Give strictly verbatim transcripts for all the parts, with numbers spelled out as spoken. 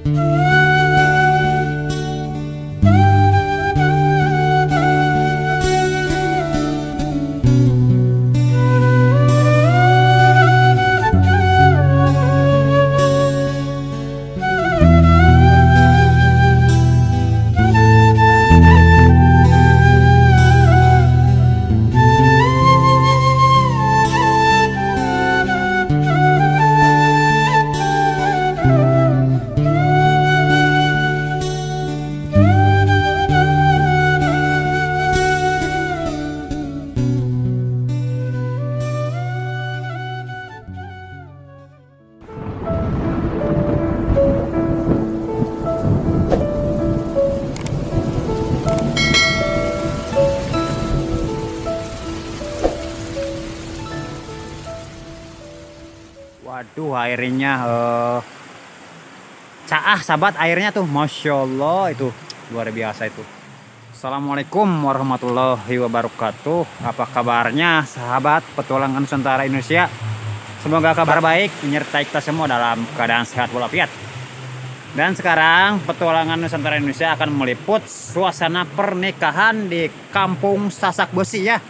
Waduh, airnya uh, caah sahabat, airnya tuh Masya Allah, itu luar biasa itu. Assalamualaikum warahmatullahi wabarakatuh. Apa kabarnya sahabat petualangan Nusantara Indonesia? Semoga kabar baik menyertai kita semua dalam keadaan sehat walafiat. Dan sekarang petualangan Nusantara Indonesia akan meliput suasana pernikahan di Kampung Sasak Besi ya,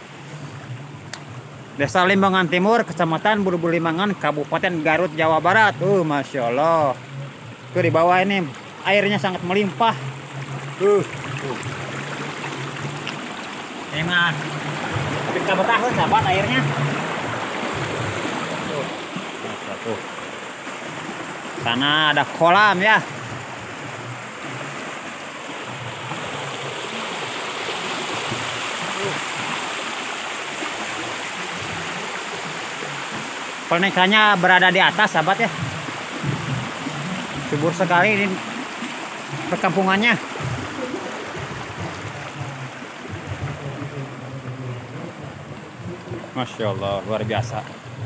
Desa Limbangan Timur, Kecamatan Bulu-Bulu Limbangan, Kabupaten Garut, Jawa Barat. Uh, Masya Allah. Tuh di bawah ini airnya sangat melimpah. Uh, uh. Ini mah kita bertahun sahabat airnya. Tuh. Tuh. Sana ada kolam ya. Pernikahannya berada di atas sahabat ya. Subur sekali ini perkampungannya. Masya Allah, luar biasa.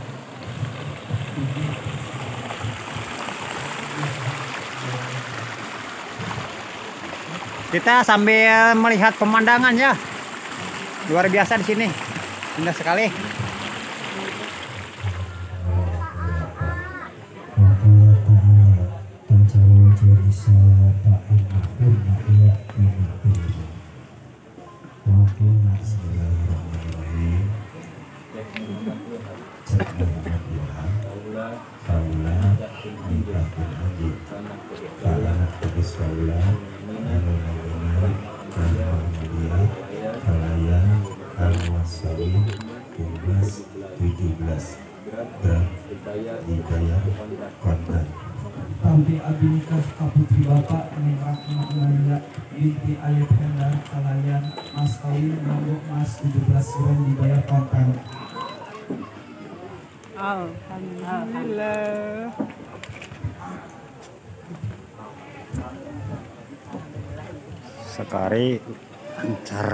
Kita sambil melihat pemandangan ya. Luar biasa di sini. Indah sekali. Tampi abinikah kaputri bapak meningkat maknanya binti ayat hendar kalayan mas kawin nombok mas tujuh belas gram dibayar kontan. Alhamdulillah. Sekali lancar.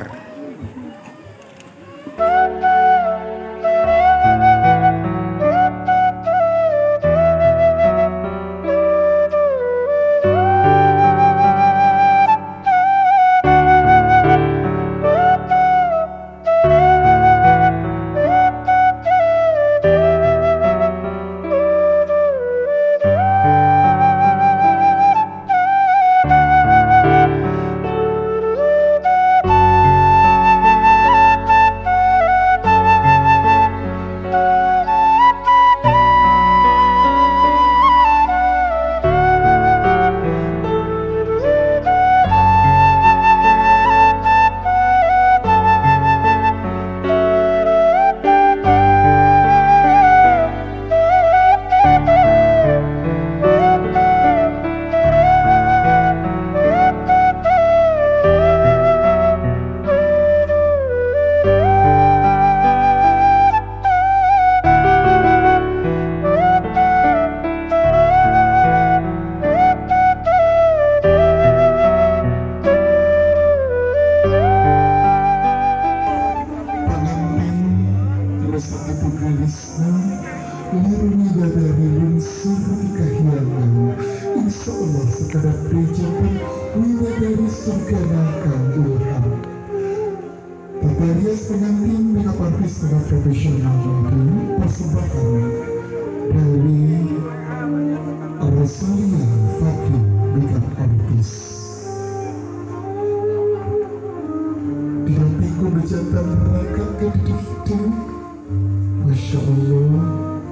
sekadar diucapkan widadari surga akan ilham. Bapak Rias pengantin makeup artist dengan profesional ini persembahan dari Rosalia Fakih. begitu. Masya Allah.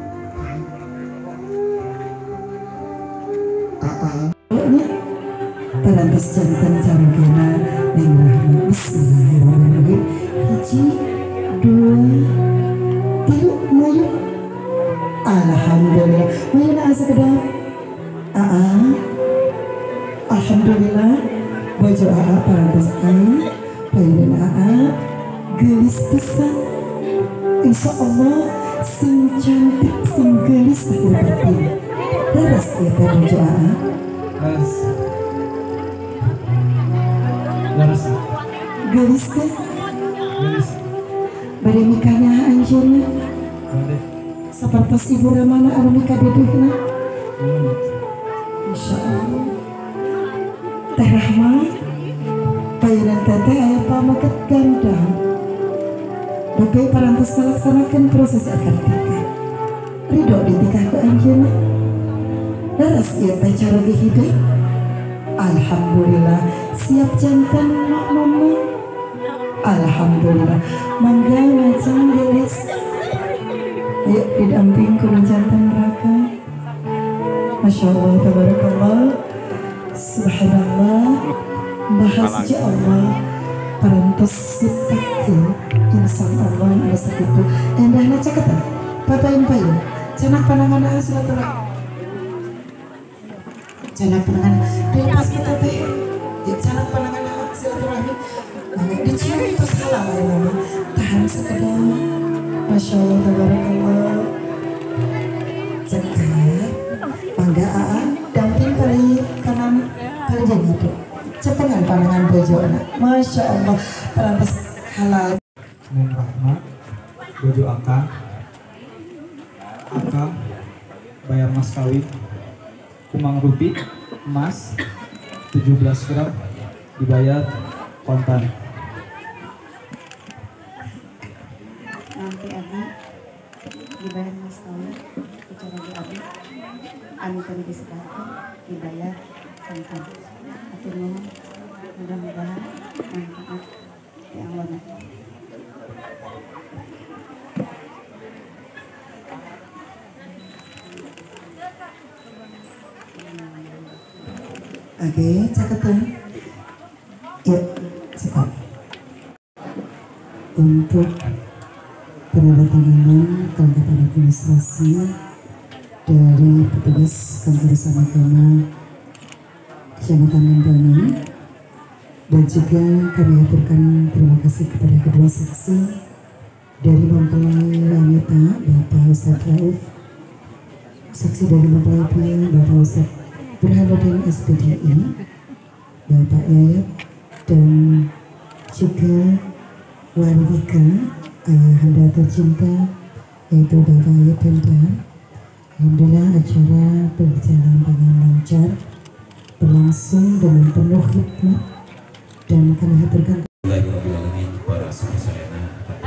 Aa. Parantos jantan caragena neng rahma. Bismillahirrahmanirrahim. Hiji, dua, tiga, mayu. Alhamdulillah. Mayu na asa kedap. Aa. Alhamdulillah. Baju Aa parantos air. Payudan Aa gelis pisan. Insya Allah sing cantik sing gelis akhir batin. Terus ya baju Aa. Terus. Terus. Gelis kan? Gelis. Bade nikahnya anjeunna. Bade. Sapertos ibu ramana anu nikah dedehna. Insya Allah. Teh Rahma. Payunan teteh aya pamaket ganda. Bagai parantos melaksanakan proses akad nikah. Ridho dinikah ku anjeunna. Laras ieu teh cara dihidup. Alhamdulillah siap jantan mak mama. Alhamdulillah mangga ngajeng gelis. Yuk didamping ku jantan neraka. Masya Allah tabarakallah. Subhanallah. Bahas ja Allah parantos dipake insan Allah anu sakitu endahna caketan papain-pain canak panangan silaturahmi canak panangan dilepas kita teh di canak panangan silaturahmi dicium terus halal ya mama tahan sekedar. Masya Allah tabarakallah. Cekar mangga Aa damping kali kanan kali jadi itu cepengan pandangan bojo anak. Masya Allah parantos halal. Neng Rahma bojo akang akang bayar mas kawin kumang rupi emas tujuh belas gram dibayar kontan. Nanti Abi dibayar mas kawin bicara di Abi anu tadi disebutkan dibayar kontan. Atur nuhun mudah-mudahan manfaat ya Allah. Oke, caketan. Yuk, cekap. Untuk penandatanganan kelengkapan administrasi dari petugas kantor agama Kecamatan Lembangan, dan juga kami aturkan terima kasih kepada kedua saksi dari mempelai wanita Bapak Ustadz Rauf, saksi dari mempelai pria Bapak Ustadz Burhanuddin S P D I, Bapak Yayat, dan juga Warwika ayahanda tercinta yaitu Bapak Yayat Penda. Alhamdulillah acara berjalan dengan lancar, berlangsung dengan penuh hikmat, dan kami haturkan para sepusareana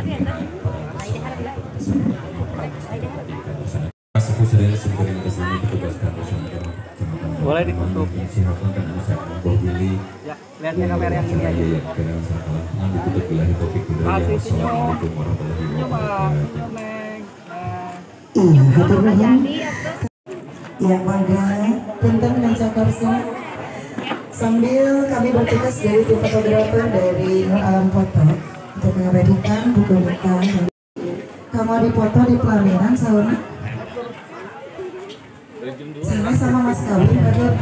sepusareana sumberin kesini petugas kantor saudara boleh ditutup ya, lihat ke kamera yang ini aja ya kenal salah yang ditutup bilahi topik Assalamualaikum warahmatullahi wabarakatuh. Iya, hatur nuhun. Ya, mangga punten mencakar sini. Sambil kami bertugas dari tim fotografer dari Nur Alam Foto untuk mengabadikan buku nikah. Kamu dipoto di pelaminan sauna. Sama sama mas kawin kaget.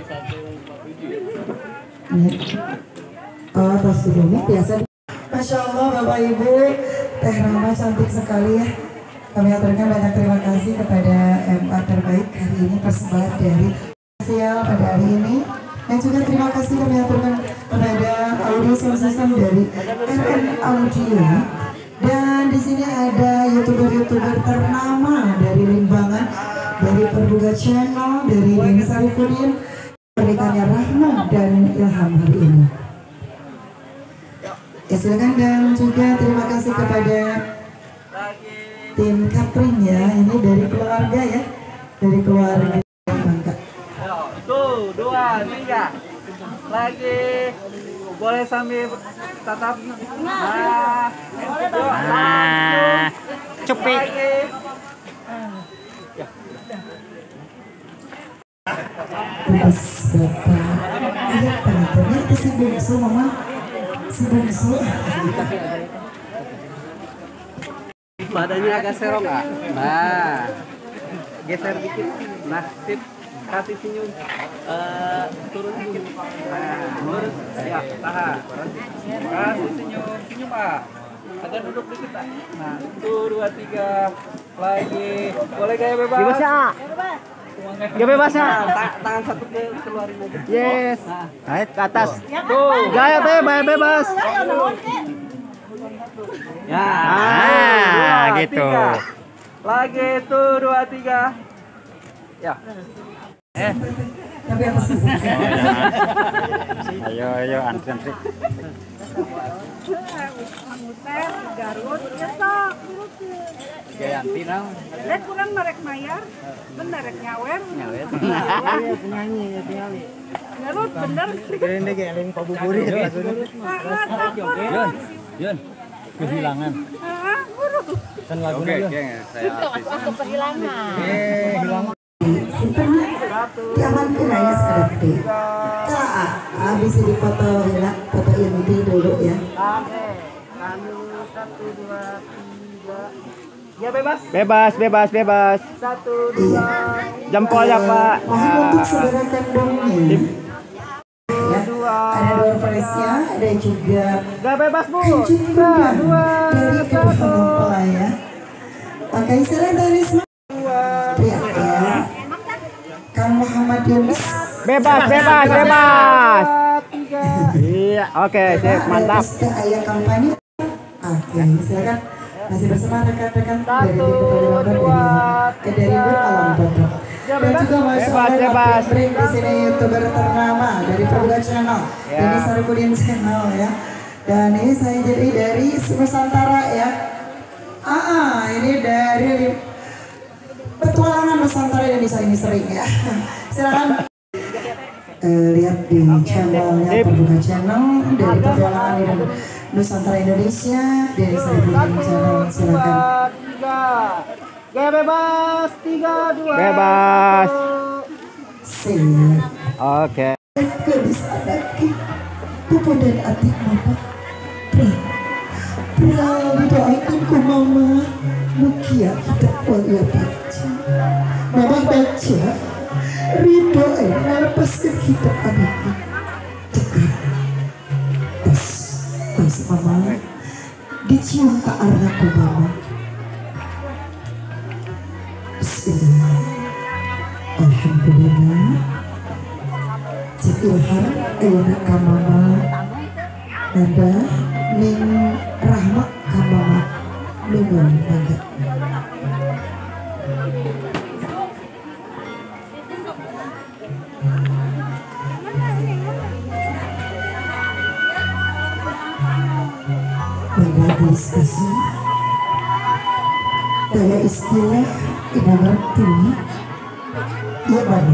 Oh, pas dulu biasa. Masya Allah Bapak Ibu, Teh Rahma cantik sekali ya. Kami aturkan banyak terima kasih kepada M A terbaik hari ini persembahan dari spesial pada hari ini, dan juga terima kasih kami aturkan kepada audio sound system dari R N Audio, dan di sini ada youtuber-youtuber ternama dari Limbangan, dari Perbuga Channel, dari Deni Sarifudin, pernikahannya Rahma dan Ilham hari ini. Ya silakan, dan juga terima kasih kepada tim catering ya, ini dari keluarga ya, dari keluarga Bangka. Tuh, dua, tiga, lagi, boleh sambil tatap. Nah, Nah, cupi. Terus bapak, ayah penontonnya itu si bungsu mama, si bungsu. badannya agak serong nggak? Nah, geser dikit. Nah, sip. Kasih senyum. Eh, turun senyum. Nah, lurus. Ya, tahan. Kasih senyum. Senyum, Pak. Agak duduk dikit, Pak. Nah, satu, dua, tiga. Lagi. Boleh gaya bebas? Bebas ya. Ya bebas ya. Nah, ta- tangan satu ke keluarin aja. Yes. Nah, Naik ke atas. tuh. Gaya bebas, bebas. Ya. Ah, dua, gitu. tiga. Lagi tuh dua tiga. Ya. Eh. Tapi apa sih? Ayo, ayo, antri, antri. Garut, ya sok. Gaya anti nang. Lihat kurang merek mayar, bener rek nyawer. Nyawer. Penyanyi ya tinggali. Garut bener. Ini kayak link Pak Buburi. Yun, Yun, kehilangan. Ah, buruk. Kan lagunya Yun. Saya artis. Kehilangan. Eh, hilang. Simpennya diamankan aja sekarang. Kak, habis di foto hilang, foto inti dulu ya. Oke. Kami satu dua tiga. Ya bebas. Bebas, bebas, bebas. Satu Iya. Jempol ya, Pak. Mohon untuk saudara kandungnya. Ya, ada door prize-nya, ada juga Gak bebas, Bu. kejutan dari kedua mempelai ya. Pakai istilah dari semua. Lihat ya. Kang Muhammad Yunus. Bebas, bebas, bebas. Iya, oke, sip, mantap. Ada ayah kampanye. Oke, silakan. Masih bersama rekan-rekan dari tim Ketua dari eh, dari Nur Alam Bogor. Dan juga masuk Bebas, oleh bebas. Bring di sini youtuber ternama dari Perbuka Channel. Ya. Ini Sarifudin Channel ya. Dan ini saya jadi dari Nusantara ya. Ah, ah, ini dari petualangan Nusantara Indonesia ini sering ya. Silakan eh, lihat di channelnya Perbuka Channel dari petualangan Indonesia. Nusantara Indonesia dari Sarifudin Channel. Silakan. Tiga. Gaya bebas. Tiga dua. Bebas. Siap. Oke. Gadis anakku, papa dan adik mama. Pri, Pra doakan ku mama. Mukia kita walia baca. Mama baca. Ridho air lepaskan hidup anakku. Cekap. Tes, tes mama. Dicium ke arahku mama. Bismillah. Alhamdulillah. Cek ilham ayana kamama nanda ning rahmat kamama nunun mangga. Mangga diskusi daya istilah ibu ngerti iya mana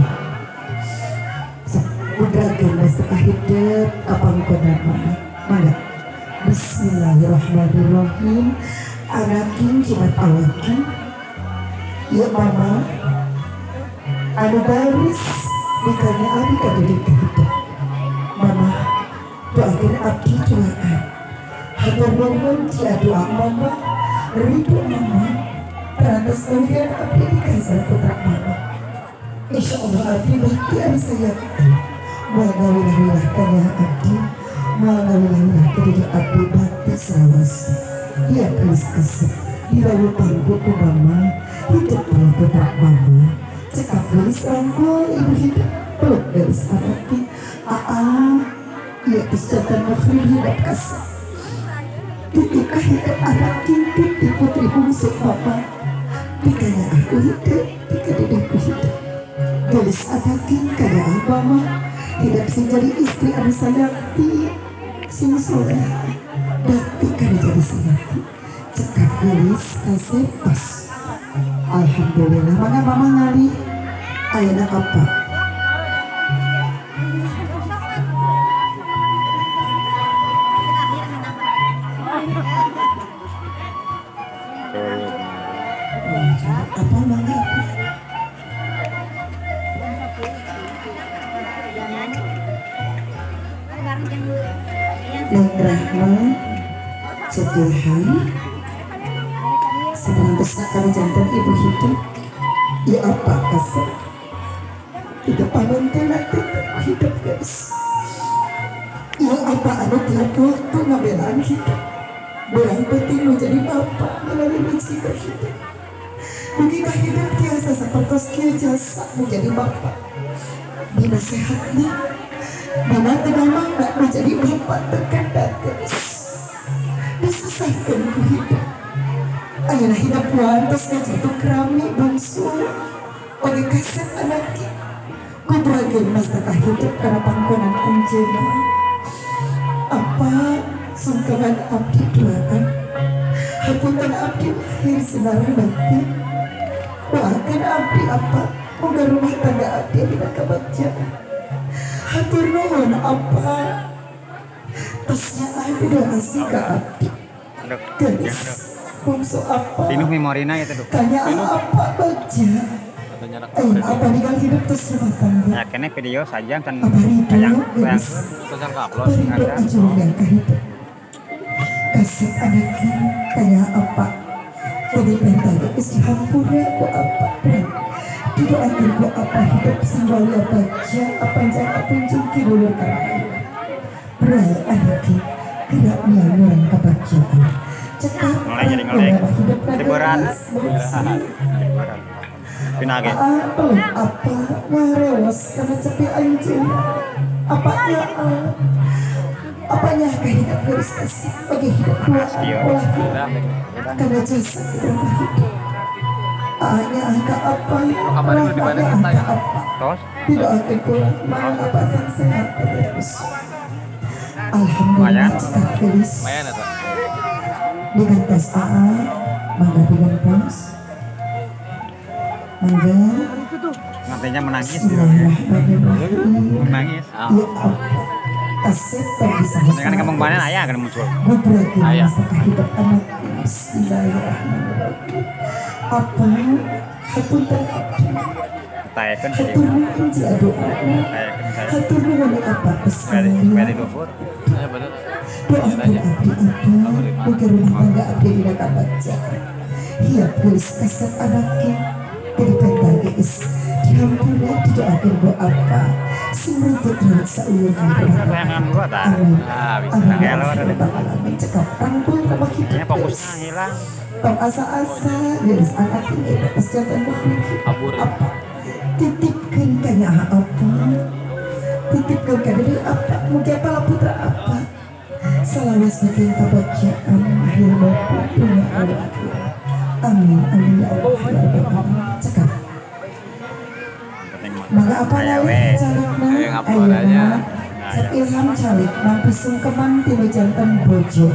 Udragan masalah hidup kapan kau nama mana Bismillahirrahmanirrahim anakin jimat awakin ya mama anu baris nikahnya adik adik hidup mama doakan abdi doaan hatur nuhun cia doa mama ridho mama terantas kemudian abdi dikasih putra mama insya Allah abdi bakti anu sayakti mengawilah-wilah kanya abdi mengawilah-wilah kediri abdi bakti selawasi ia keris kesep dirawu pangkuku mama hidup peluk putra mama cekap gelis rangkul ibu hidup peluk gelis anakki aa ia kesehatan makhluk hidup kasih titikah hidup anakki titik putri bungsu mama dikanya aku hidup dikadidinku hidup gelis anakki kaya mama tidak bisa jadi istri anu sayakti sing soleh dakti kada jadi sayakti cekap gelis kasih pas alhamdulillah mana mama ngali ayana apa Neng Rahma Jadihan sedang besar kali jantan ibu hidup. Ya apa kasih itu paman nanti hidup guys. Ya apa ada tiap waktu ngabelaan hidup. Berang penting menjadi bapak melalui misi hidup. Mungkinkah hidup tiasa seperti kia jasa menjadi bapak. Bina sehatnya, bina tidak mangga menjadi bapak tekan guys. Disusahkan ku hidup. Ayolah hidup pantasnya jatuh kerami bangsu. Oleh kasih anaknya. Ku beragen masa hidup karena pangkonan anjena. Apa sungkaman abdi doakan. Hapunten abdi lahir sinarang bakti. Doakan abdi apa. Moga rumah tangga abdi tidak kebajikan. Hatur nuhun apa. Tasnya abdi doa asik ke abdi. Gadis bungsu apa. Pinuh memorina ya tuh. Tanya apa baca. Ayo apa tinggal hidup terus rumah tangga. Ya kene video saja kan Apa rindu yang yang gadis. sosial Apa upload rindu ada. ajur yang kehidup. Kasih anaknya kayak apa. Jadi pentade isihampura ku apa. Tidak akan ku apa hidup sembali apa aja. Apa yang apa jungki dulu karena berai anaknya. Geraknya orang kebahagiaan. Cekap Mulai jadi ngelek. hidup Jadi berat. berat. Pinage. Apa apa ngarewas karena cepi anjing. Apanya apanya kehidupan garis kasih bagi hidup dua olah karena jasa rumah hidup. Hanya angka apa? Hanya angka apa? Tos. Tidak akan pulang malam apa sang sehat terus. Alhamdulillah cekap garis. Dengan tes A A mangga dengan pos. Mangga Nantinya menangis. Bismillahirrahmanirrahim. Menangis. Ya apa? Kasih terpisah. Dengan ngomong banen ayah akan muncul. Gue berarti masa kehidupan anak. Bismillahirrahmanirrahim. Apa? Hapunten abdi. Tayakeun Hatur nuhun jika doa. Tayakeun saya. Hatur nuhun apa pesan. Beri luhur. Doakan abdi apa? Mungkin rumah tangga abdi tidak kabaca. Hiap gelis kasat anaknya. Dari pentang geis. Dihampura didoakan gue apa. Semua putra seulur hidup. Bayangan gua tak. Amin. Ah, bisa Amin. kayak lo ada. Alamin cekap tanggul rumah hidup. Ini fokusnya hilang. Tong asa-asa garis anak ini lepas jantan makhluk apa titipkan kanya apa titipkan kanya apa mungkin apa putra apa selalu saking kebajikan akhir bapak punya Allah amin amin ya Allah ya Allah cekap maka apa lagi calikna ayeuna cek ilham calik mampu sungkeman tilu jantan bojo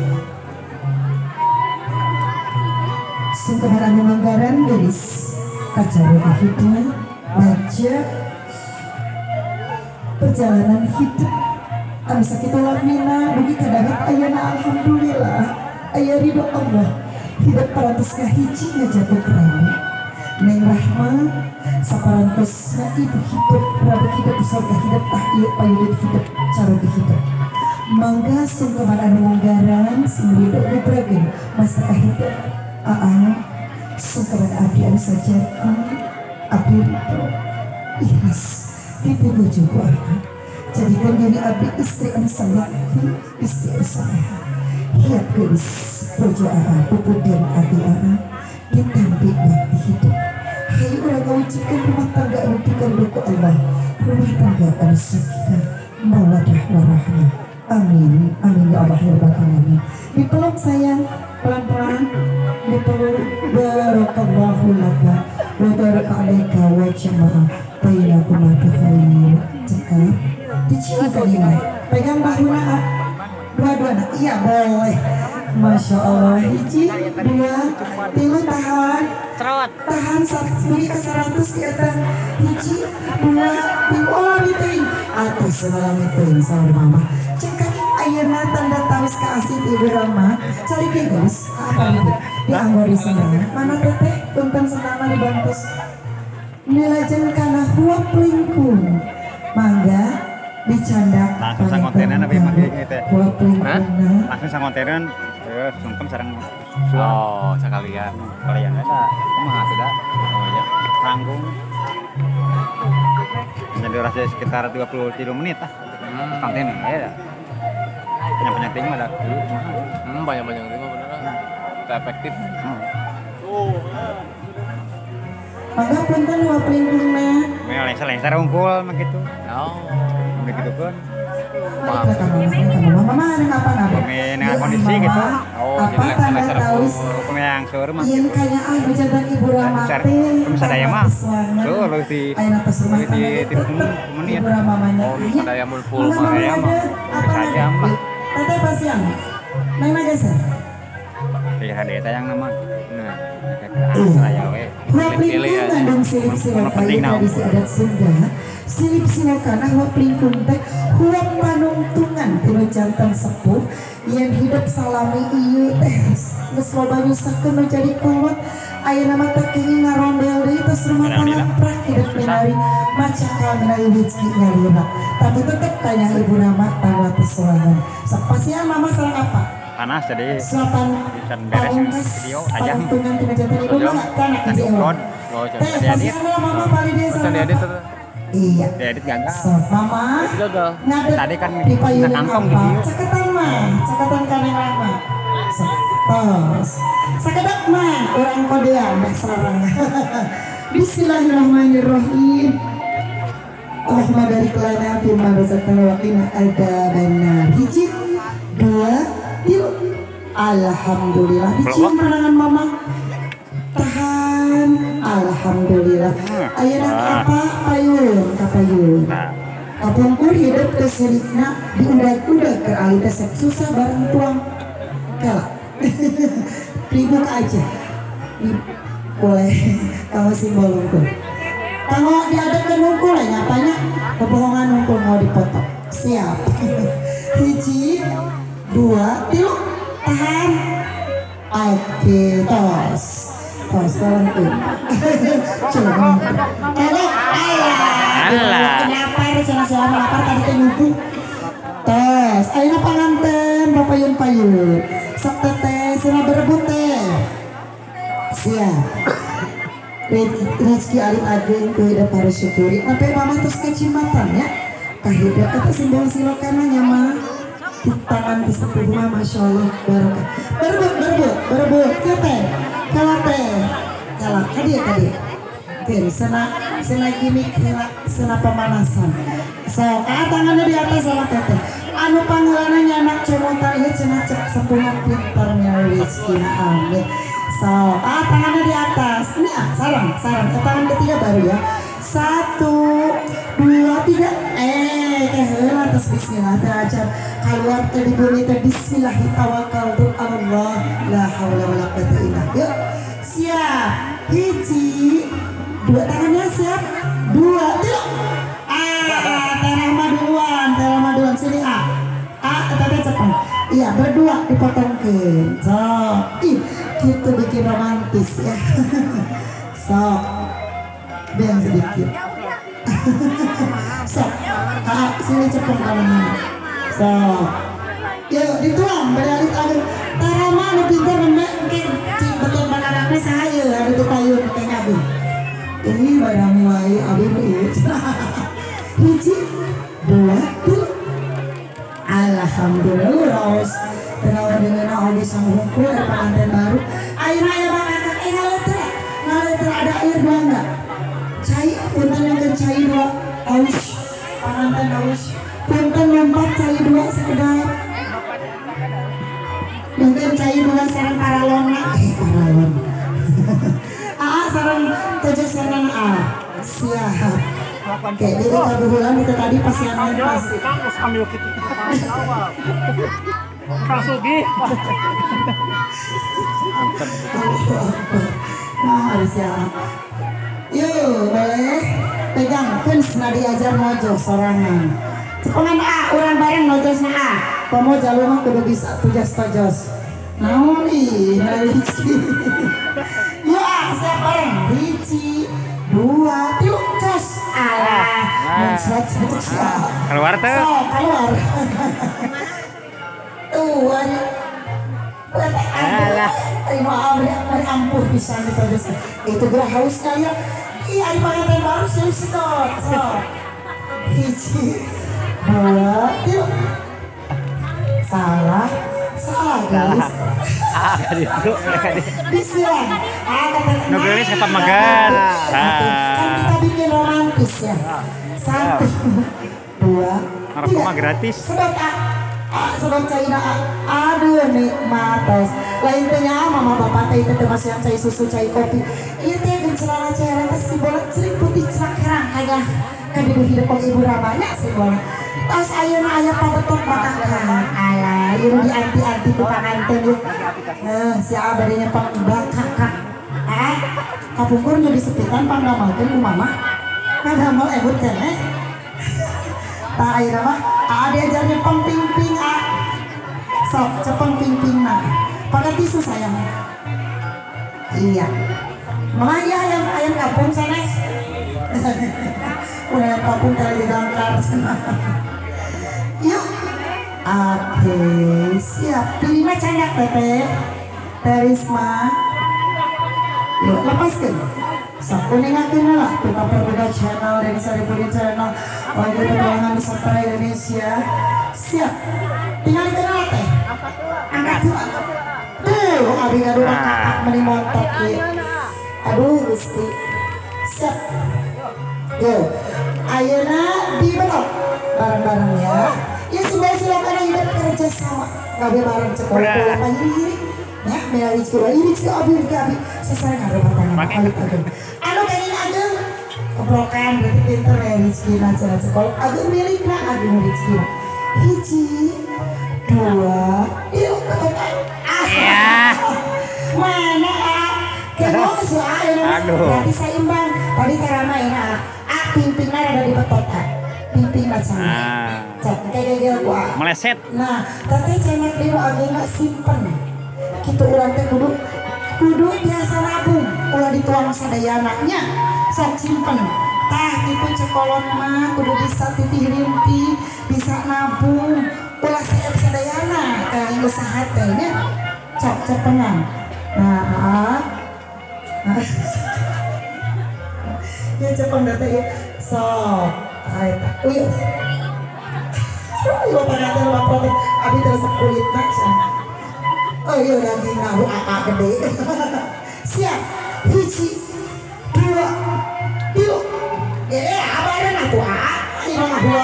sungkeman anu manggaran garis kacara hidupnya baca perjalanan hidup anu sakitu lamina mugi kadarat ayeuna alhamdulillah aya ridho Allah hidup parantos kahiji ngajatuh kerami Neng Rahma saparantosna ibu hidup rabu hidup surga hidup tah ieu payudut hidup cara hidup mangga sungkeman anu manggaran singrido dibragen masa kahidup Aa, sungkaman abdi anu sajati, abdi ridho, ikhlas, dibubuh juga. Jadikan diri abdi istri anu salati, istri anu saleha. Hiap geus bojo Aa, puput dan abdi Aa, ditampi bakti hidup. Hayu urang ngawujudkeun rumah tangga anu pikandu ku Allah, rumah tangga anu sakinah, mawaddah warahmah. Amin, amin ya Allah ya Rabbal alamin. Dipeluk sayang, pelan-pelan. Dipeluk barakallahu laka wa baraka alaika wa jama'a bainakum khair. Cekap dicium kalian. Pegang bahuna dua-dua nak. Iya boleh. Masya Allah. Hiji, dua, tilu tahan. Tahan beri ke seratus di atas. Hiji, dua, tilu. Oh miting. Atas semalam miting sama mama. Cekap ayeuna tanda tawis kasih tidur mah. Cari ke guys. Apa itu? Di anggori senang. Mana teteh? Punten senama dibantus. Nilajen kana huap lingkung. Mangga dicandak Langsung sang kontenan apa yang pakai gitu ya? buat pelingkungna Langsung sang kontenan terus sungkem sareng Oh, sekalian. kalian ada Kumaha teh da? Oh iya. tanggung. Jadi durasi sekitar dua puluh tiga menit lah. Hmm. Konten ya. Banyak-banyak ting mah ada. Hmm, banyak-banyak itu beneran. Itu efektif. Hmm. maka punten buat pelingkungna Mel lengser-lengser unggul mah gitu. Oh. Begitu kan. Maaf. Kita kamu kamu mama mah ada apa-apa Kami dengan kondisi gitu. Oh, apa jadi tanda lengser-lengser tahu Hukum yang suruh mah. Yen kaya ah dijabat ibu Rama Besar. teh Kami sadaya mah. So, lu di ayeuna tos rumah lu di tangga tim tetep menit. ibu Rama manya Oh, sadaya mun full Mangga mah mama ya, ada mah. apa Bisa aja, nanti? mah. Teteh pasian nang nagesan Kayak ada eta yang nama. Nah, kayak saya we. Huap Pilih-pilih ya. lingkungan dan silip silok Mun penting kayu naon. tradisi adat Sunda. Silip silok kana huap lingkung teh huap panungtungan tinu jantan sepuh yang hidup salami ieu teh geus loba nyusakeun nu jadi kolot ayeuna mah teh kenging ngarondel deui tos rumah tangga prak hidup menari maca kalminari hiji ngaluna tapi tetep tanya ibu nama tangga pesulangan sok pasian mama sareng apa Panas jadi selapan bisa beres pamungkas video aja. panungtungan tinu jantan ibu mah kana hiji ewan Oh, teh jadi pasian mama bali desa Can diedit tuh. iya edit gagal. so mama Gagal. ngadet Tadi kan di payunan kita kantong apa gitu. cekatan mah cekatan kaneng lama so, tos sakedak mah orang kodean mah sarang Bismillahirrahmanirrahim Allahumma barik lana fima razaqtana wa qina adzabannar hiji dua tiga alhamdulillah dicium pandangan mama tahan alhamdulillah ayeuna apa payun ka payun Nah, kapungkur hidup keserikna diudag-udag ke alih tesek susah bareng tuang kalah ribut aja Di- boleh kalau simbol nungkul kalau diadakan nungkul ya nyapanya kebohongan nungkul mau dipotong siap hiji dua tiga tahan oke tos tos tahan coba kalau Alah. kenapa ini sana-sana lapar tadi teh nyuku tos ayeuna panganten papayun-payun sok teteh sana berebut teh siap rezeki alit ageng tuh hidup harus syukuri sampai mama terus kecimatan ya kahidup kata simbol silokananya mah di tangan di sepuh mah masya Allah barokah berebut berebut berebut teteh kalau teh kalau kadia kadia Oke, sena sena gimmick sena, sena pemanasan. So, ah, tangannya di atas sama teteh. Anu panggilannya anak comota ieu cenah cek sepuhan pinternya rezeki amin. So, ah tangannya di atas. Ini ah, sarang, sarang. Eh, tangan ketiga baru ya. Satu, dua, tiga. Eh, eh, heula atas bismillah terajar. Keluar teh di bumi teh bismillah tawakkaltu Allah. La haula wala quwwata illa billah. Yuk. Siap. Hiji, dua tangannya siap. Dua, tiga. Ah, Terama duluan, Terama duluan sini ah. Ah, tadi cepat. Iya, berdua dipotongkeun. So, ih, gitu bikin romantis ya. So, biang sedikit. So, ah, sini cepet kanan. So, yuk dituang beralit aduh. Terama nu pintar nenek mungkin cik betul bananana saya ada di kayu pakai ngabi. Ini barang mulai abi ieu. Hiji, dua, tiga. Alhamdulillah raos tenawa dengan audio sang hukum ada pengantin baru ayeuna aya bakakak eh ngaletra ngaletra ada air dua enggak cai punten yang cai dua aus pengantin aus punten lompat cai dua sekedar mungkin cai dua sarang paralona eh paralon aa sarang tujuh sarang a siap oke jadi kabubulan itu tadi pas yang pas ambil kita Kang Sugi. Nah, harus ya. Yuk, boleh pegang kan senada diajar mojo sorangan. Cepengan A, orang bareng mojosna A. Komo jalur mah kudu bisa tujas-tojos. Naon ih, nah hiji. Yuk A, siap bareng. Hiji, dua tilu cus alah muncrat muncrat Keluar tuh. so keluar tuh ada Alah. terima amri amri ampuh bisa terus itu gerah haus kaya iya di pengantin baru sih sedot so hiji dua tilu salah salah guys Ah, tadi itu. Bismillah. Ah, kata Nugelis kata magan. Kan kita bikin romantis ya. Satu, dua, Narkoma gratis. Sedot ah, ah sedot China ah. Aduh nikmat tos. Lain tanya mama bapak teh itu masih yang cai susu cai kopi. Iya teh gen celana cairan teh si bola cerik putih cerak herang kagak. Kan di hidup ibu ramanya si bola. Tos ayeuna aya pabetok bakakan. Alah, ieu dianti-anti ku panganten yeuh. Nah, si abadinya pang bakakak. Ah, kapungkur jadi sepitan pang damalkeun ku mama. Ngadamel ebut keneh. Tah ayeuna mah aa diajarnya pang ping-ping ah. Sok cepeng ping-pingna. Pakai tisu sayang. Iya. Mama iya ayam ayam kampung sanes. Udah ayam kampung kali digangkar. Yuk. Oke, siap. Pilih mah candak Tete. Terisma. Yuk, lepaskan. Sok kuningakeun lah Tukang Perbuka Channel dari Saripudin Channel. Lagi petualangan Nusantara Indonesia. Siap. Tinggal dikenal teh. Angkat dua. Tuh, abi ngadurang kakak meni montok ieu. Aduh, Gusti. Siap. Yuk. Ayeuna dibetok bareng-bareng ya. Ya sudah silakan hidup kerja sama. Gawe bareng cekola pola pahiri. Ya, melalui sekolah ini juga abi abi. Sesuai karo patangan kali ageng. Anu kenging ageng. Kebrokan berarti pinter ya rezeki acara sekolah. Ageng milikna ageng rezeki. Hiji, dua, yuk kebetulan. Ah, mana ah? Kemo si Aduh. berarti seimbang. Tadi karena ini ah, ah pimpinnya ada di betot ah. Pimpin macam. Ah. Cek kayak gitu gua. Meleset. Nah, tapi cenek dia agak simpen. Kita urang teh kudu kudu biasa nabung. Ulah dituang sadayananya, sok simpen. Tah kitu cekolot mah kudu bisa titih rimpi, bisa nabung. Ulah siap sadayana kayak usaha teh nya. Cok cepengan. Nah, ah. Nah. Ya cepeng data ya. Sok. Ayo, uyus. Iya panganten lapor abi terus kulit kaca. Oh iya daging nahu aka gede. Siap. Hiji, dua, tilu. Eh, abadan atuh ah. Ini mah dua.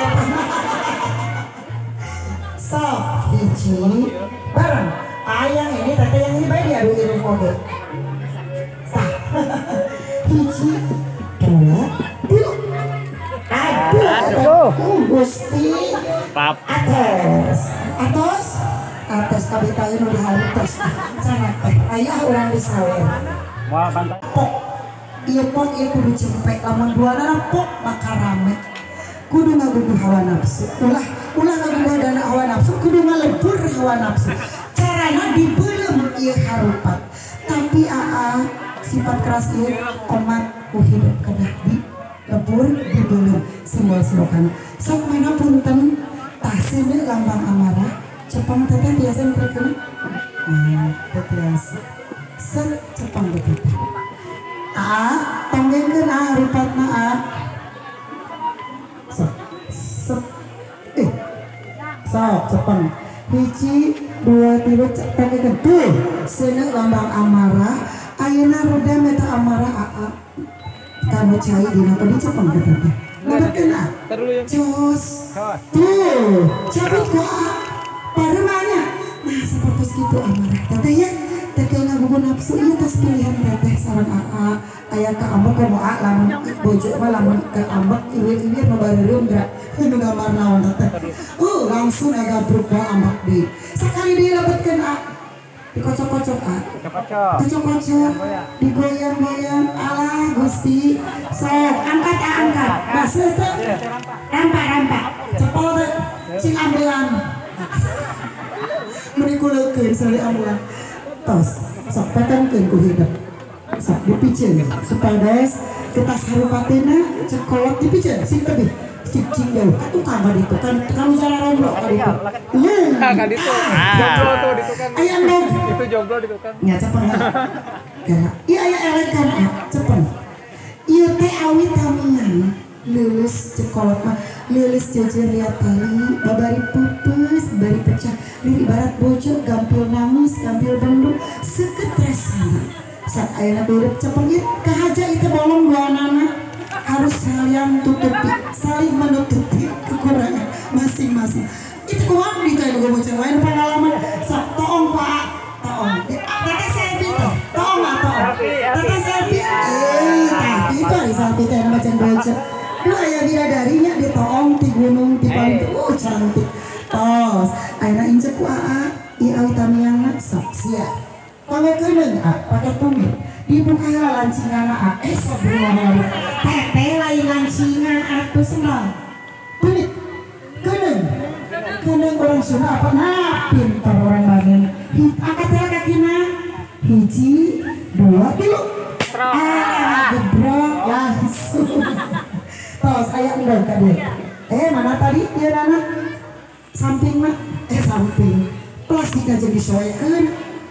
So, hiji, bareng. Ayang ini tete yang ini baik diadu irung kode. Sah. Hiji, dua, tilu. Aduh, aduh, Gusti. Pap. Atas, atas, atas kabita ini udah halus. Sangat teh, ayah orang disawer. Wah, bantai. Pok, iya pok, iya kudu cempek. Lamun dua nana pok, maka rame. Kudu ngagugu hawa nafsu. Ulah, ulah ngagugu dana hawa nafsu. Kudu ngalebur hawa nafsu. Caranya dibelem iya harupat. Tapi aa sifat keras iya omat ku hidup kedah di lebur dibelem simbol-simbol kana. Sok mana punten. Tasnya gampang amarah, cepang teteh biasa mereka. Nah, biasa. Set cepang teteh. Ah, tanggengkeun ah rupatna ah. Set, set, eh, sok cepang. Hiji, dua, tilu, tanggengkeun. Tuh, seuneu lambang amarah. Ayeuna reda meta amarah aa. Kanu cai dina tadi cepang teteh. Ngadepkeun ah. Jos. Tuh, cabut gua. Baru mana? Nah, seperti itu amarah. Teteh ya, teteh ngagugu nafsu iya tas pilihan teteh sareng aa. Aya ka ambek ka moa lamun bojo mah lamun ka ambek iwir-iwir nu bareureum gerak. Nu gambar naon teteh. Uh, langsung aga berubah ambek di. Sakali dilebetkeun a. Dikocok-kocok ah. Kocok-kocok. Digoyang-goyang. Alah Gusti. Sok, angkat ah angkat. Baseuh teh. Rampak-rampak. Cepol teh. Cing ambelan. Mun dikuleukeun sali ambelan. Tos, sok petengkeun ku hidup. Sak dipicen supados kita sarupatena cekolot dipicen sing tebih cicing jauh itu kamar itu kan kamu cara romblo kan itu iya kan itu jomblo tuh itu kan ayam dong itu jomblo itu kan ya cepet ya iya iya elek kan cepet iya teh awit tamian lulus cekolot mah lulus jajan liat tali babari pupus bari pecah liri barat bocor gampil nangis gampil bendung seketresan saat ayana berep cepet kahaja itu bolong dua anak harus saling tutupi saling menutupi kekurangan masing-masing itu kuat di kayak gue bocor lain pengalaman sak toong pak toong teteh selfie toh toong nggak toong teteh selfie eh tapi itu ada selfie teh macam bocor lu ayah bidadarinya di toong di gunung di paling oh cantik tos ayana injek waa i awitamiana sok siap kalau kena pakai tumit dibuka lancingan ah eh sebelum teteh lain lancingan atau senang tumit kena kena orang Sunda apa nah pintar orang lain angkat teh kakina hiji dua tilu ah gebrok langsung tos ayah enggak tadi eh mana tadi dia nana samping mah eh samping plastik aja disoekan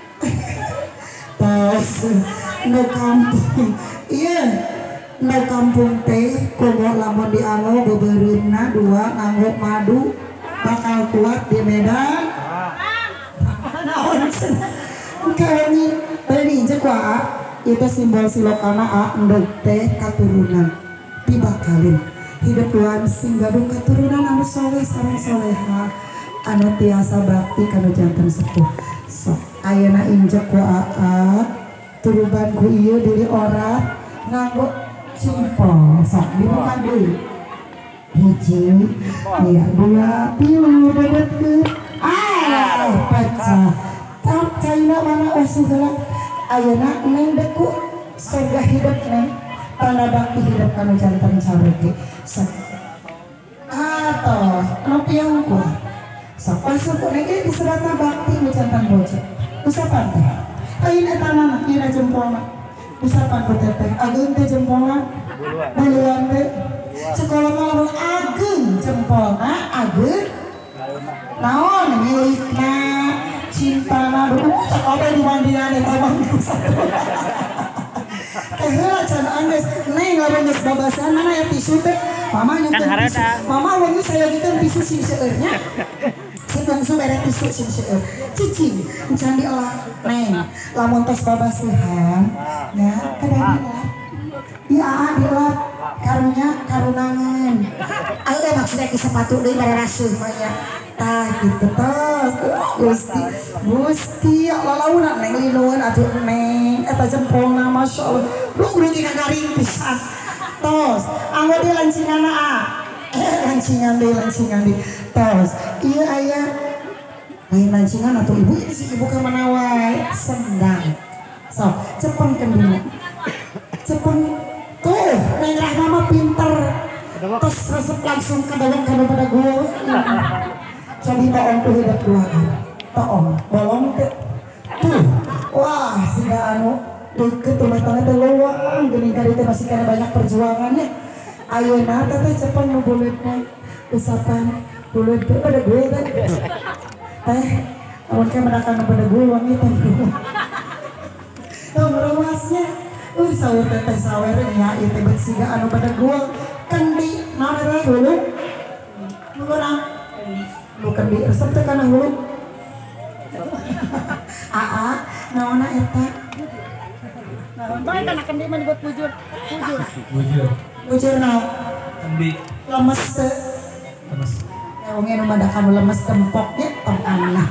tos no kampung iya no kampung teh komo lamun di anu bebereuna dua nganggo madu bakal kuat di Medan naon kami tadi cek wa itu simbol silokana a endog teh katurunan dibakalin hidup luan sing gaduh katurunan anu soleh sareng soleha anu tiasa bakti kanu janten sepuh sok ayeuna injek wa a turuban ku ieu diri ora nganggo cimpol sok dibuka deui hiji ya dua tilu dedet ke ah pecah tak caina mana usuh heula ayeuna neng deku surga hidup neng tanda bakti hidup anu janten careuge sok atos anu piangku sok masuk neng di serata bakti nu janten bocor usapan teh ayeuna eta mah ieu jempolna usapan ku teteh ageung teh jempolna buluan teh sekolah malam ageung jempolna ageung naon milikna cintana duh sekolah di mandian eta mah keheula can anggeus neng lamun geus babasan mana ya tisu teh mama nyukeun tisu mama weung saya gikeun tisu sing seueurnya langsung beres tisu sing seueur cicing can diolah neng lamun tos babasuhan nya kada dilap iya dilap karunya karunangan ayo maksudnya ke sepatu deui bare rasuh mah nya tah gitu tos Gusti Gusti lalauna neng linueun atuh neng eta jempolna masyaallah duh rugi kagaring pisan tos anggo di lancinganna a eh lancingan deui lancingan deui tos ieu aya lain lancingan atau ibu ini si ibu kemana wae sendang so cepeng kendina cepeng tuh neng Rahma mah pinter terus resep langsung ke dalam kado pada gue jadi toong tuh hidup duaan toong bolong tuh tuh wah sudah anu deket tuh matanya tuh luang gini kali itu masih karena banyak perjuangannya ayeuna teh cepeng nu buleutna usapan buleut teh pada gue kan teh amun ke mendakan pada gue wangi teh tuh meruasnya uh sawer teh sawer nya ieu teh bet siga anu pada gue kendi naon teh dulu dulu nah lu kendi resep teh kana hulu aa naonna eta naon bae kana kendi mah disebut bujur bujur bujur bujur naon kendi lemes teh lemes wong anu madakan lemes tempoknya tong anah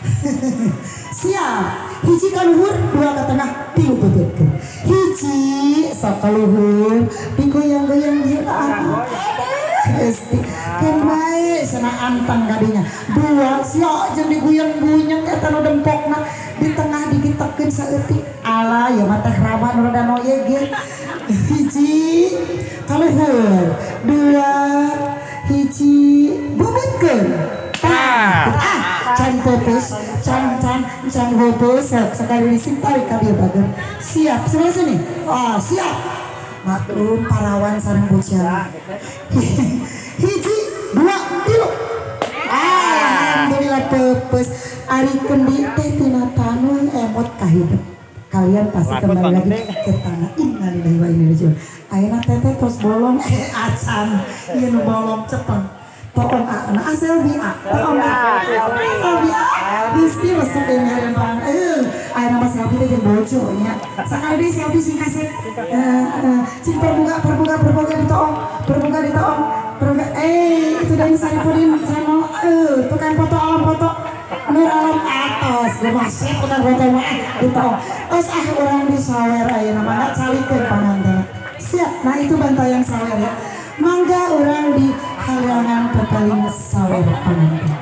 siap hiji ka luhur dua ka tengah tilu beutkeun hiji sok ka luhur digoyang-goyang ieu tah Esti kan bae sana antang gadinya dua siok jeung diguyang-guyang eta nu dempokna di tengah digitekeun saeutik ala ya mah teh Rama nu rada noye ge hiji ka luhur dua hiji bubutkeun tah ah can pepes, can can can hopes, sekali disintari kabir bager. Siap, sebelah sini. Ah, siap. Maklum parawan sareng bocah. Hiji, dua, tilu. Alhamdulillah pepes. Ari kendi teh tina tanu emot kahidup. Kalian pasti kembali lagi ke tanah. Innalillahi wa inna ilaihi raji'un. Ayeuna teteh tos bolong eh acan. Ieu nu bolong cepeng. Tolong ah, nah selfie ah, tolong ah, selfie ah, Rizky masuk ke ngaren bang, eh, ayo nama selfie teh jeung boconya, sekali deh selfie sing kasih, sing perbuka perbuka perbuka di toong, perbuka di toong, perbuka, eh itu dari Sarifudin channel, eh tukang foto alam foto, nur alam atas, gue masih tukang foto mah di toong, terus ah orang di sawer ayo nama nggak salikeun panganten, siap, nah itu bantayan sawer ya. Mangga orang di halangan pepaling sawer panganten.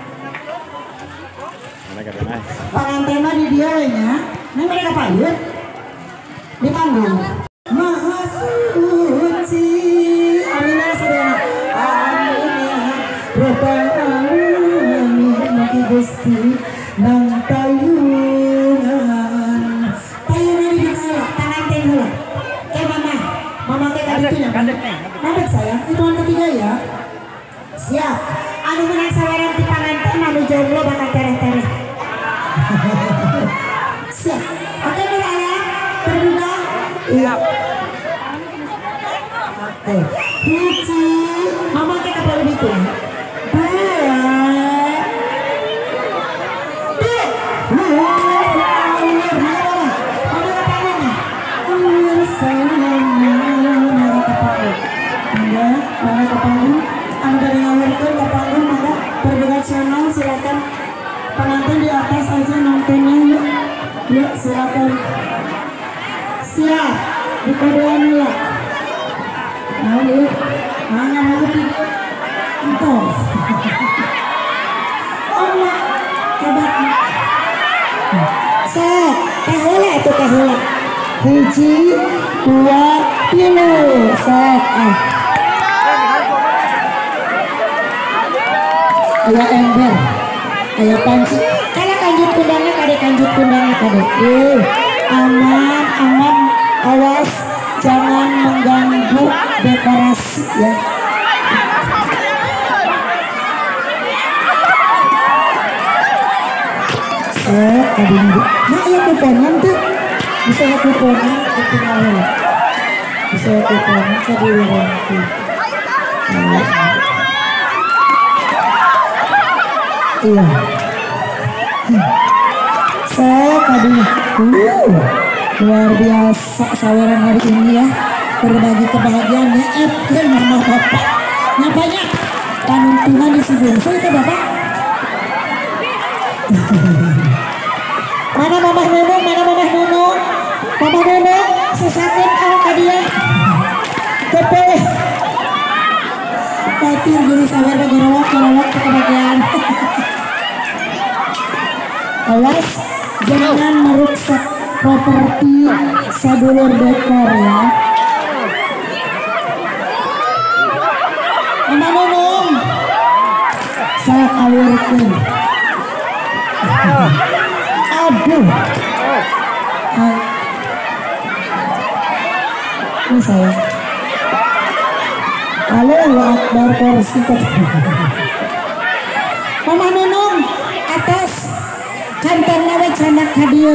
Panganten di dia nya, ini mereka payun di panggung. Maha suci, aminah sedena, aminah, robbal alamin, mugi Gusti nang tayungan. Tayungan di kala, panganten heula. Ke mama, mama teh ka ditu nya. Nabek sayang, hitungan ketiga ya. Siap. Anu menang saweran di panganten, anu jomblo bakal tereh-tereh. Siap. Oke nih ayah, terbuka. Iya. Oke. Hiji, mama teh kapal itu. Dua. Dua. Mana ke panggung, anda ngawurkan ke panggung, maka berdekat channel silakan penonton di atas aja nontonnya yuk, yuk silakan. Siap, dikodean ya. Nah yuk, mana mau tidur, entos. Allah, hebat. Set, kahula itu kahula. Hiji, dua, tilu, set, ah. Ayah ember, ayah panci. Kalau kanjut kundangnya kade kanjut kundangnya kade. Eh, aman, aman, awas, jangan mengganggu dekorasi ya. Eh, kade ini. Nah, ya kuponan tuh, bisa ya kuponan, ketinggalan ya. Bisa ya kuponan, kade nanti. Iya. Saya tadi uh, luar biasa saweran hari ini ya, berbagi kebahagiaan ya. Eh, nama bapak, nyapanya panuntungan di sini. Saya ke bapak. Mana mamah Nunung, mana mamah Nunung, mamah Nunung, sesakin kalau kadia. Tepe. Patir jadi sawer gerawak gerawak kebahagiaan. Awas jangan merusak properti sadulur dekor ya. Mama Nunung, saya awurkeun. Aduh. Ini saya. Allahu Akbar kursi. Mama Nunung atas kantor nawe canak hadiah.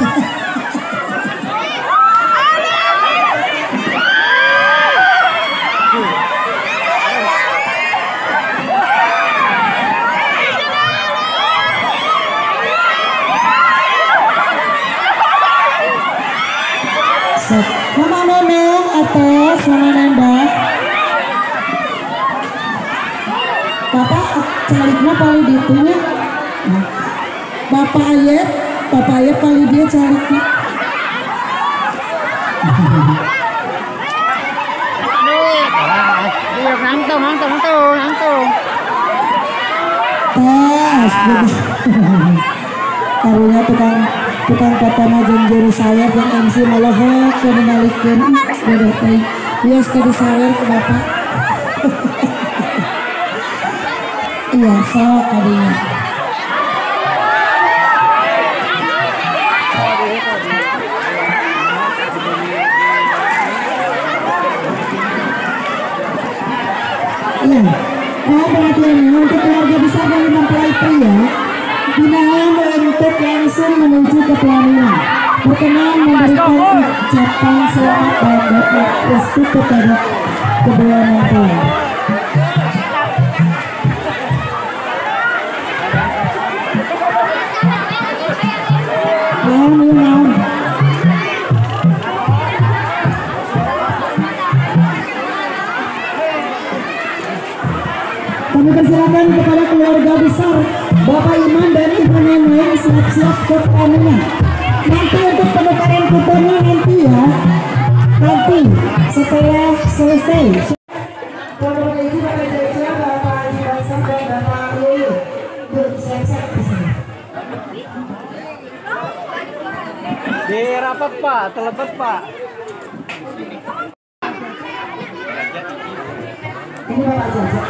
Mama Nunung atas Mama Nanda. Bapak caliknya paling ditunya. Bapak Ayat, Bapak Ayat paling dia caliknya. Nangtung, nangtung, nangtung, nangtung. Tas, karunya tukang tukang katana jeung juru sawer jeung M C malohok keur nalikeun beda teh. Bias tadi sawer ke Bapak. Iya, sok kadinya. Ya, mohon perhatiannya untuk keluarga besar dari mempelai pria, dimohon untuk langsung menuju ke pelaminan. Berkenan memberikan ucapan selamat dan doa restu kepada kedua mempelai. Mohon mohon. Kami persilakan kepada keluarga besar Bapak Iman dan Ibu Neneng siap-siap ke pelaminan. Nanti untuk penukaran kuponnya nanti ya, nanti setelah selesai. Bapak Haji, Bapak Jaja, Bapak Haji Basam dan Bapak Yeye, yuk siap-siap ke sini. Di rapat Pak, telepat Pak. Ini Bapak Jaja.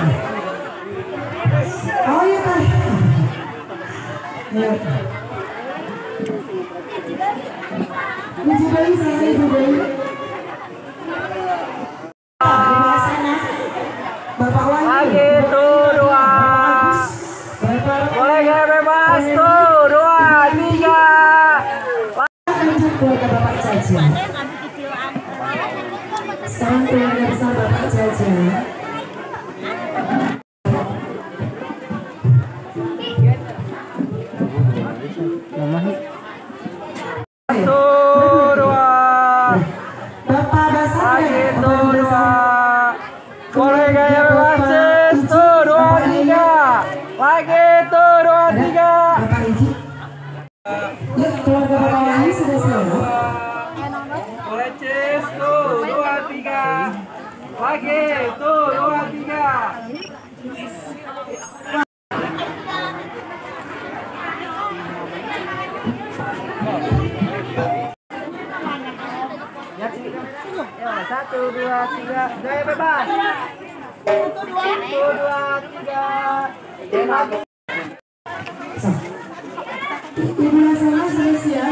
Oh iya Pak. Ya. Ibu Bayi, saya Ibu Bayi. Di sana. Bapak Wahyu. Lagi tuh dua. Boleh gak bebas tuh dua tiga. Keluarga Bapak Jaja. Sekarang keluarga besar Bapak Jaja. Tuh dua. Bapak Basar. Lagi tuh dua. Boleh gak bebas tuh dua tiga. Lagi tuh dua tiga. Bapak Iji. Yuk keluarga Bapak Wahyu sudah siap. Boleh cis tuh dua tiga. Lagi tuh dua tiga. Ya, satu dua tiga. Gaya bebas. Satu dua tiga. Jangan Ibu Nasana sudah siap.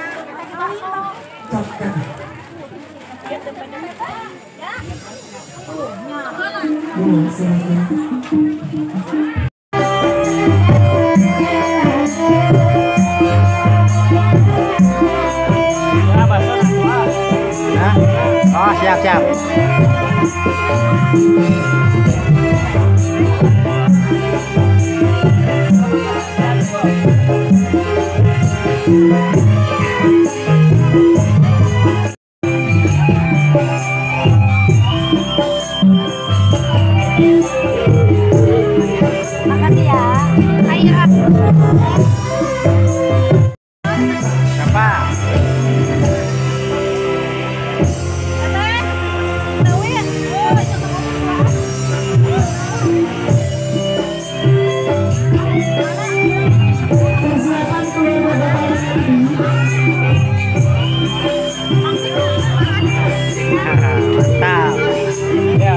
Cokkan. Bu, silakan. Oh, siap siap. Makasih ya. Ayo. Siapa? Persiapan keluarga Bapak Iji. Mantap. Ya.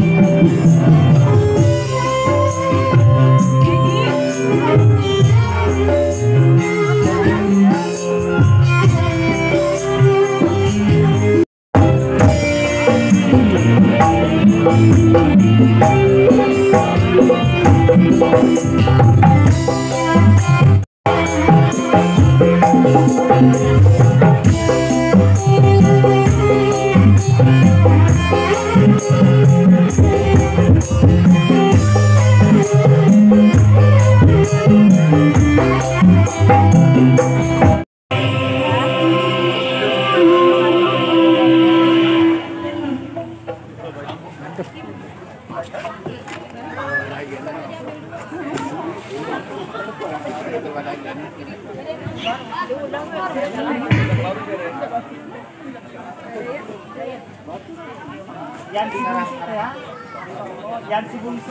Yang si bungsu ya. Yang si bungsu.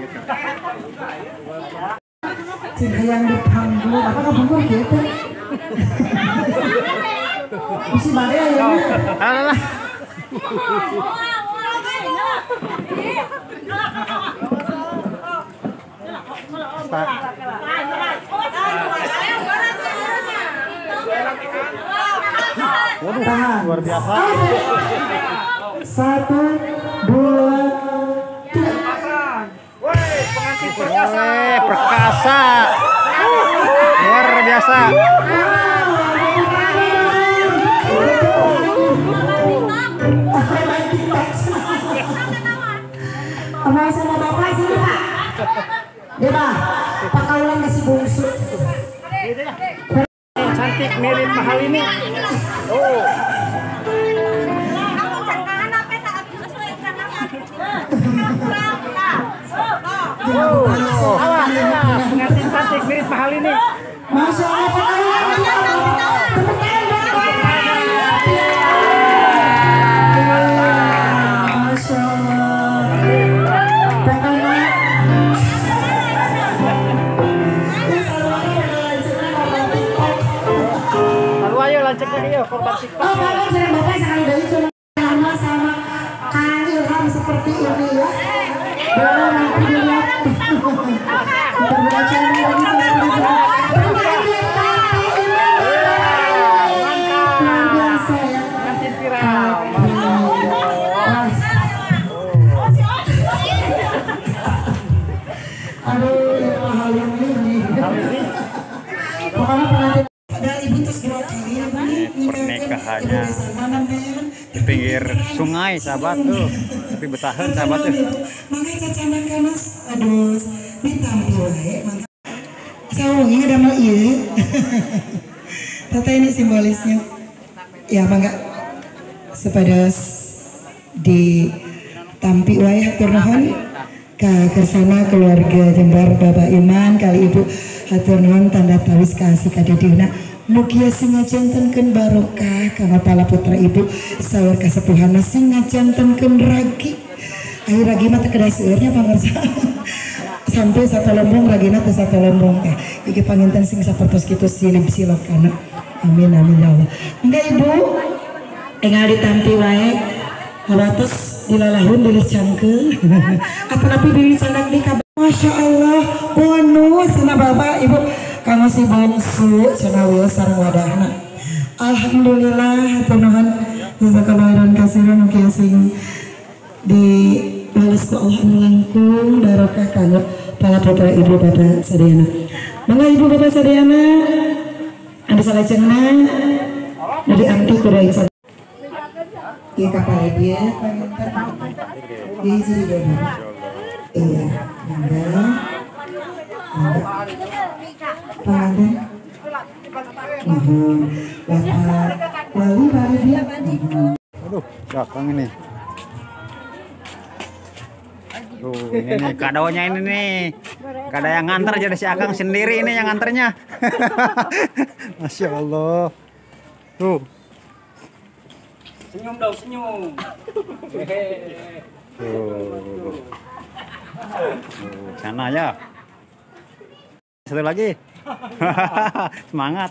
Cinta yang dipanggul, apa kan panggul gitu? Mesti badai ya. Alah. Waduh, tahan. Luar biasa. Satu, dua, tiga. Eh, perkasa. Luar biasa. Abang sama bapak sini Pak. Dia Pak, Pak Kaulan kasih bungsu. Cantik mirip mahal ini. Oh. Oh, pengantin cantik mirip mahal ini. Masya Allah Pak Kaulan. Tepuk tangan Pak. Masya Allah. Pak Kaulan. Lalu ayo lanjut lagi yuk korban TikTok. Oh, Bapak jangan Bapak sekali dari cuma sama sama Kang Ilham seperti ini ya. Boleh nanti dilihat. Mudah-mudahan channel lagi seperti ini. Luar biasa ya. Pengantin viral. Aduh, ya mahal ini. Pokoknya pengantin. Padahal ibu terus dua kali ya Bang. Pernikahannya di pinggir sungai sahabat tuh, tapi betahan sahabat tuh. Makanya cacanan kanas, aduh, ditampil wae. Sawangi ada mah iya. Tata ini simbolisnya. Ya apa enggak? Sepadas di tampi wae hatur nuhun ka kersana keluarga Jembar Bapak Iman kali Ibu hatur nuhun tanda tawis kasih kadadina. Mugia singajantenkeun barokah ka pala putra Ibu saur kasepuhanna singajantenkeun ragi. Ayo ragi mah teu kedah seueurnya pamirsa. Sampai satu lombong ragina teu satu lombong teh. Iki panginten sing sapertos kitu silib silokana. Amin amin ya Allah. Enggak Ibu. Enggal ditampi wae. Halatos dilalahun dilicangkeun. Apanapi dilicandak di kabar. Masya Allah. Bonus sana Bapak Ibu. Kang si bangsu cenah sareng wadahna. Alhamdulillah hatur nuhun jazakallahu khairan katsiran mugi sing di balas ku Allah anu langkung barokah kanggo para putra ibu bapak sadayana. Mangga ibu bapak sadayana anu salajengna dari amti kudu insan. Ieu kapal dia panginten. Ieu jadi dodo. Iya, mangga. Panganten. Nuhun. Bapak wali bari dia. Aduh, gampang ini. Tuh, ini nih kadonya ini nih. Kado yang nganter jadi si Akang sendiri ini yang nganternya. Masya Allah. Tuh. Senyum dong, senyum. Tuh. Tuh, sana ya. Satu lagi. Semangat.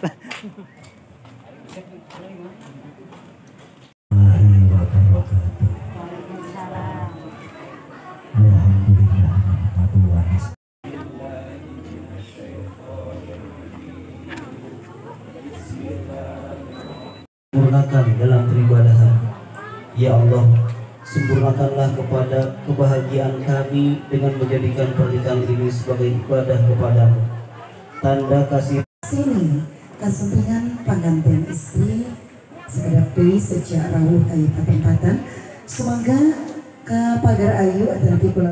Sempurnakan dalam peribadahan. Ya Allah, sempurnakanlah kepada kebahagiaan kami dengan menjadikan pernikahan ini sebagai ibadah kepadamu. Tanda kasih sini kasempingan panganten istri sekedap deui sejak rawuh kayu patempatan. Semoga ka pagar ayu atanapi kula